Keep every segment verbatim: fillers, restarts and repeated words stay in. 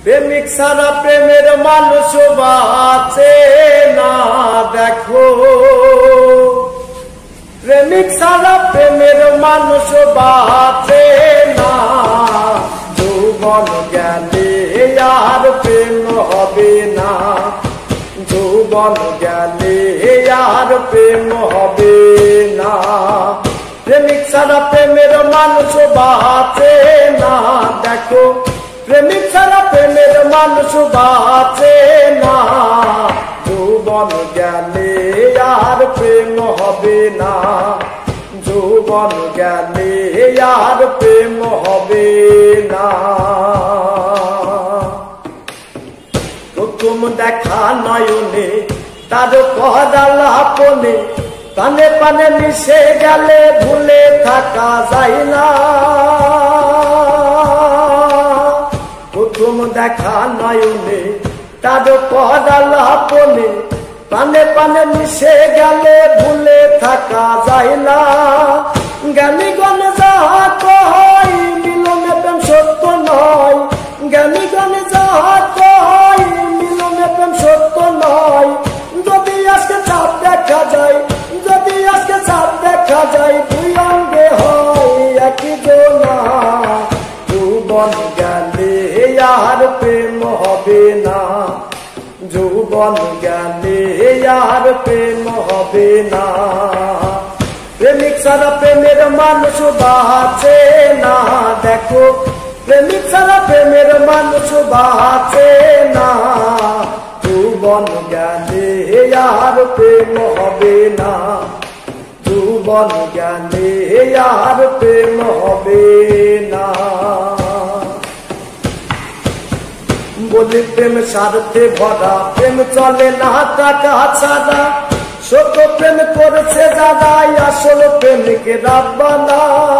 প্রেমিক সারা প্রেমের মানুষ বাঁচে না দেখো, প্রেমিক সারা প্রেমের মানুষ বাঁচে না। যৌবন গেলে আর প্রেম হবে না, যৌবন গেলে আর প্রেম হবে না। প্রেমিক সারা প্রেমের মানুষ বাঁচে না দেখো, প্রেমিক সারা প্রেমের মানুষ বাঁচে না। যৌবন গেলে আর প্রেম হবে না, যৌবন গেলে আর প্রেম হবে না। প্রথম দেখা নয়নে তার করাল আপনে, কানে পানে মিশে গেলে ভুলে থাকা যায় না। প্রথম দেখা নয়নে তার করাল আপনে, পানে পানে মিশে গেলে ভুলে থাকা যায় না। জ্ঞানী গণে যাহা কয় মিলনে প্রেম সত্য নয়, জ্ঞানী গণে যাহা কয় মিলনে প্রেম সত্য নয়। যদি আজকে চাপ দেখা যায়, যদি আজকে চাপ দেখা যায়, দুই অঙ্গে হয় একই জোনা। যৌবন গেলে আর প্রেম হবে না, যৌবন গেলে আর প্রেম হবে না। প্রেমিক সারা প্রেমের মানুষ বাঁচে না দেখো, প্রেমিক সারা প্রেমের মানুষ বাঁচে না। যৌবন গেলে আর প্রেম হবে না, যৌবন গেলে আর প্রেম হবে না। বলি প্রেম স্বার্থে ভরা, প্রেম চলে না টাকা ছাড়া। সত্য প্রেম করেছে যারা আসল প্রেমিকে রাব্বানা।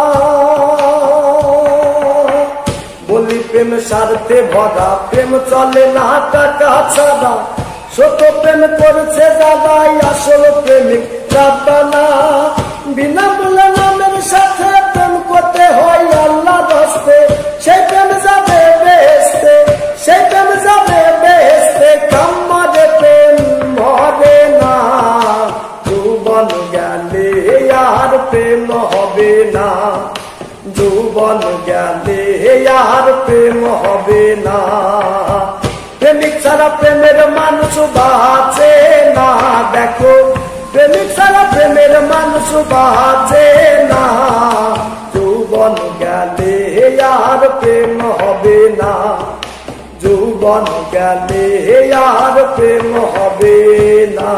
বলি প্রেম স্বার্থে ভরা, প্রেম চলে না টাকা ছাড়া। সত্য প্রেম করেছে যারা আসল প্রেমিক রাব্বানা। বিনা মূল্যে নামের সাথে প্রেম করতে হয় আল্লাহ রাস্তে, সেই প্রেম যাবে বেহেশতে, সেই প্রেম যাবে বেহেশতে। কাম্মারে প্রেম মরে না, যৌবন গেলে আর প্রেম হবে না, যৌবন গেলে আর প্রেম হবে না। প্রেমিক সারা প্রেমের মানুষ বাঁচে না দেখো, প্রেমিক সারা প্রেমের মানুষ বাঁচে না। যৌবন গেলে আর প্রেম হবে না, যৌবন গেলে আর প্রেম হবে না।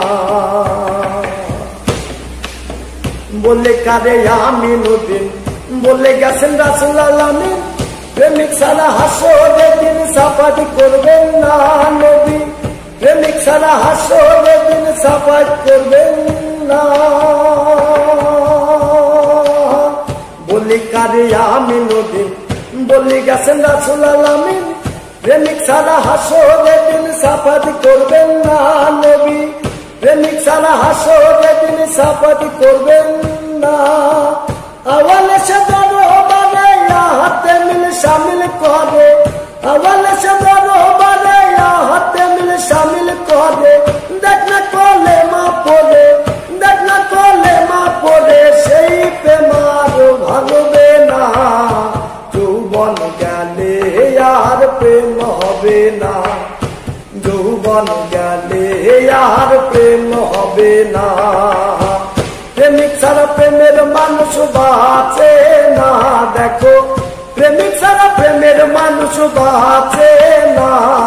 বলে কারে আমিনুদ্দিন, বলে গেছেন রাসূল আলামিন, প্রেমিক সারা হাসরের দিন সাফাত করবেন না নবী, প্রেমিক সারা হাসরের দিন সাফাত করবেন না। বলি কারে আমিনুদ্দিন, বলে গেছেন রাসূল আলামিন, প্রেমিক সারা হাসরের দিন সাফাত করবেন না নবী, প্রেমিক সারা হাসরের দিন সাফাত করবেন না। আওয়ালে সে দরবারে হাতে মিল শামিল করে, আওয়ালে সে দরবারে হাতে মিল শামিল করে। দেখ না কলে মা পড়ে, দেখ না কলে মা পড়ে, সেই প্রেমার ভাঙবে না। যৌবন গেলে আর প্রেম হবে না, যৌবন গেলে আর প্রেম হবে না। প্রেমিক সারা প্রেমের মানুষ বাঁচে না দেখো, প্রেমিক সারা প্রেমের মানুষ বাঁচে না।